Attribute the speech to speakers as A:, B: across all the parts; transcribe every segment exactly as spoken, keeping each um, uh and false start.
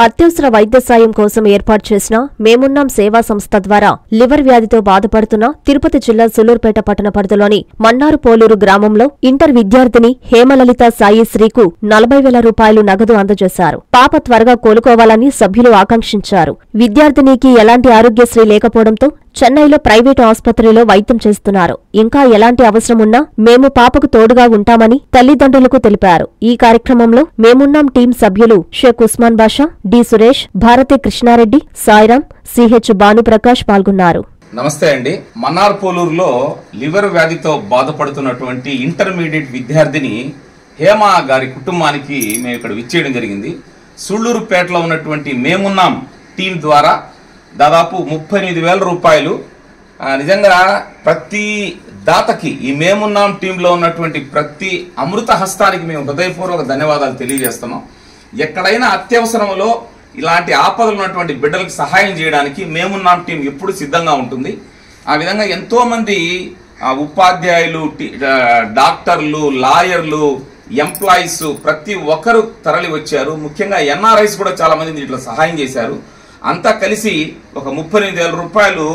A: అత్యవసర వైద్య సాయం కోసం ఏర్పాటు చేసిన మేమున్నాం సేవా సంస్థ ద్వారా లివర్ వ్యాధితో బాధపడుతున్న తిరుపతి జిల్లా సులూర్పేట పట్టణ పరిధిలోని మన్నారు పోలూరు గ్రామంలో ఇంటర్ విద్యార్థిని హేమలలిత సాయి శ్రీకు నలభై వేల రూపాయలు నగదు అందజేశారు. పాప త్వరగా కోలుకోవాలని సభ్యులు ఆకాంక్షించారు. విద్యార్థినికి ఎలాంటి ఆరోగ్యశ్రీ లేకపోవడంతో చెన్నైలో ప్రైవేటు ఆసుపత్రిలో వైద్యం చేస్తున్నారు. ఇంకా ఎలాంటి అవసరం ఉన్నా మేము పాపకు తోడుగా ఉంటామని తల్లిదండ్రులకు తెలిపారు. ఈ కార్యక్రమంలో మేమున్నాం టీం సభ్యులు షేక్ ఉస్మాన్ బాషా, డి సురేష్, భారతి కృష్ణారెడ్డి, సాయిరాం, సిహెచ్ భానుప్రకాష్ పాల్గొన్నారు.
B: నమస్తే అండి. మన్నార్ పోలూరులో లివర్ వ్యాధితో బాధపడుతున్నటువంటి ఇంటర్మీడియట్ విద్యార్థిని హేమ గారి కుటుంబానికి మేము ఇక్కడ విచ్చేయడం జరిగింది. సుళ్లూరుపేటలో ఉన్నటువంటి మేమున్నాం టీం ద్వారా దాదాపు ముప్పై ఎనిమిది వేల రూపాయలు నిజంగా ప్రతి దాతకి ఈ మేమున్నాం టీంలో ఉన్నటువంటి ప్రతి అమృత హస్తానికి మేము హృదయపూర్వక ధన్యవాదాలు తెలియజేస్తున్నాం. ఎక్కడైనా అత్యవసరంలో ఇలాంటి ఆపదలు ఉన్నటువంటి బిడ్డలకు సహాయం చేయడానికి మేమున్నాం టీం ఎప్పుడు సిద్ధంగా ఉంటుంది. ఆ విధంగా ఎంతో మంది ఉపాధ్యాయులు, డాక్టర్లు, లాయర్లు, ఎంప్లాయీస్ ప్రతి ఒక్కరు తరలి వచ్చారు. ముఖ్యంగా ఎన్ఆర్ఐస్ కూడా చాలా మంది దీంట్లో సహాయం చేశారు. అంతా కలిసి ఒక ముప్పై ఎనిమిది వేల రూపాయలు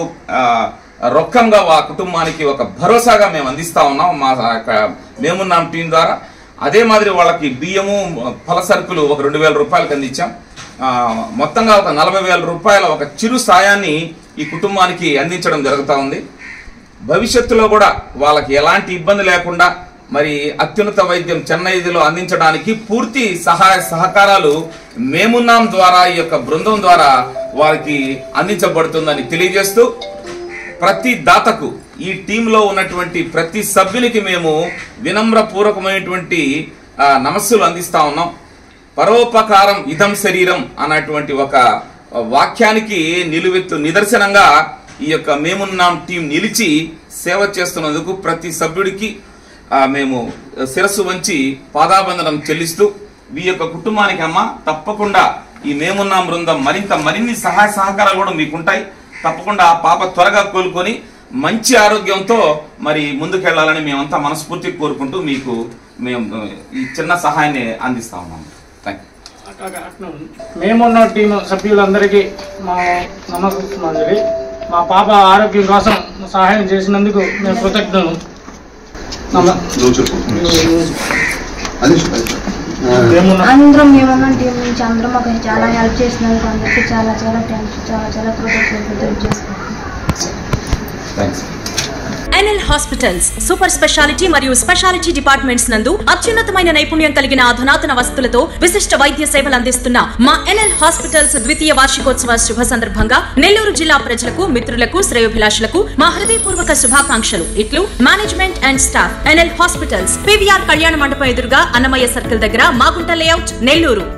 B: రొక్కంగా ఆ కుటుంబానికి ఒక భరోసాగా మేము అందిస్తా ఉన్నాం మా మేమున్నాం టీం ద్వారా. అదే మాదిరి వాళ్ళకి బియ్యము, ఫల సరుకులు ఒక రెండు వేల రూపాయలకు అందించాం. మొత్తంగా ఒక నలభై వేల రూపాయల ఒక చిరు సాయాన్ని ఈ కుటుంబానికి అందించడం జరుగుతూ ఉంది. భవిష్యత్తులో కూడా వాళ్ళకి ఎలాంటి ఇబ్బంది లేకుండా మరి అత్యున్నత వైద్యం చెన్నైలో అందించడానికి పూర్తి సహాయ సహకారాలు మేమున్నాం ద్వారా ఈ యొక్క బృందం ద్వారా వారికి అందించబడుతుందని తెలియజేస్తూ ప్రతి దాతకు ఈ టీంలో ఉన్నటువంటి ప్రతి సభ్యునికి మేము వినమ్ర పూర్వకమైనటువంటి నమస్సులు అందిస్తా ఉన్నాం. పరోపకారం ఇదం శరీరం అన్నటువంటి ఒక వాక్యానికి నిలువెత్తు నిదర్శనంగా ఈ యొక్క మేమున్నాం టీం నిలిచి సేవ చేస్తున్నందుకు ప్రతి సభ్యుడికి మేము శిరస్సు వంచి పాదాబంధనం చెల్లిస్తూ ఈ యొక్క కుటుంబానికి అమ్మ తప్పకుండా ఈ మేమున్నాం బృందం మరింత మరిన్ని సహాయ సహకారాలు కూడా మీకుంటాయి. తప్పకుండా ఆ పాప త్వరగా కోలుకొని మంచి ఆరోగ్యంతో మరి ముందుకెళ్లాలని మేమంతా మనస్ఫూర్తిగా కోరుకుంటూ మీకు మేము ఈ చిన్న సహాయాన్ని అందిస్తా ఉన్నాము. Thank you.
C: మేమున్న టీం సభ్యులందరికీ మా నమస్కారం. మా పాప ఆరోగ్యం కోసం సహాయం చేసినందుకు మేము కృతజ్ఞతలు.
D: అందరం మేమన్నా టీం నుంచి అందరం మాకు చాలా హెల్ప్ చేసినందుకు అందరికీ చాలా చాలా థ్యాంక్స్, చాలా చాలా కృతజ్ఞతలు తెలియజేస్తున్నాం.
E: ఎన్ఎల్ హాస్పిటల్స్ సూపర్ స్పెషాలిటీ మరియు స్పెషాలిటీ డిపార్ట్మెంట్స్ నందు అత్యున్నతమైన నైపుణ్యం కలిగిన అధునాతన వసతులతో విశిష్ట వైద్య సేవలు అందిస్తున్న మా ఎన్ఎల్ హాస్పిటల్స్ ద్వితీయ వార్షికోత్సవ శుభ సందర్భంగా నెల్లూరు జిల్లా ప్రజలకు, మిత్రులకు, శ్రేయోభిలాషులకు మా హృదయపూర్వక శుభాకాంక్షలు. ఇట్లు management and staff. NL hospitals, PVR కళ్యాణ మండపం ఎదురుగా అన్నమయ్య సర్కిల్ దగ్గర, మాగుంట లేఅవుట్, నెల్లూరు.